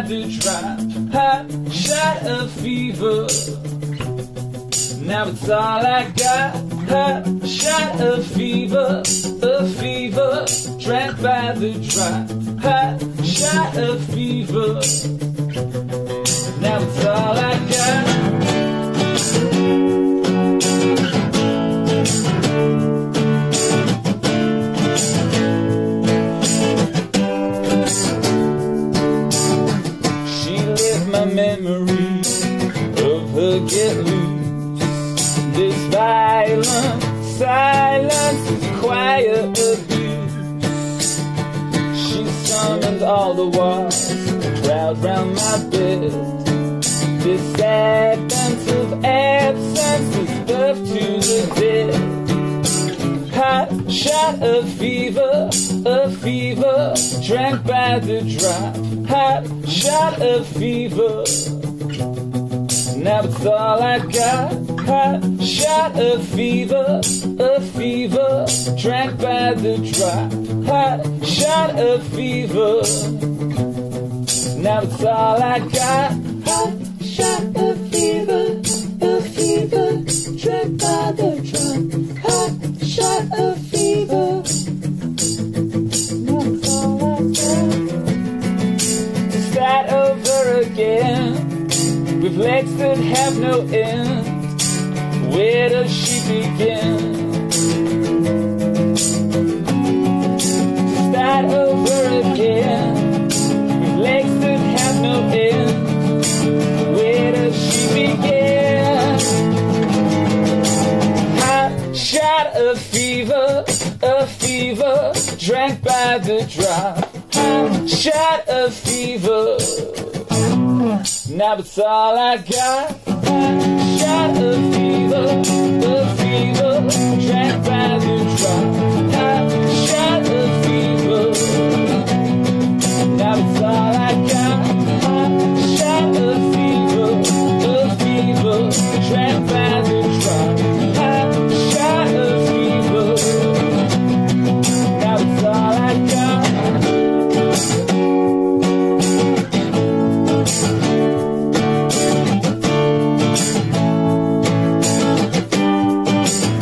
the drop, hot shot of fever. Now it's all I got, hot shot of fever, drank by the drop, hot shot of fever. Now it's all I got. My memory of her get loose. This violent silence is quiet abuse. She summoned all the walls, the crowd round my bed. This advent of absence is birth to the dead. Hot shot of fever, drank by the drop. Hot shot of fever. Now it's all I got. Hot shot of fever, drank by the drop. Hot shot of fever. Now it's all I got. Hot shot of fever, drank by the drop. Hot shot of fever. Now it's all I got. Start over again, with legs that have no end. Where does she begin? Start over again, with legs that have no end. Where does she begin? Hot shot of fever, drank by the drop. Hot shot of fever. Now it's all I got. Hot shot of fever, drank by the drop. Hot shot of fever. Now it's all I got. Hot shot of fever, drank by the drop. Hot shot of fever. Now it's all I got.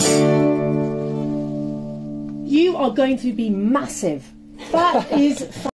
You are going to be massive. That is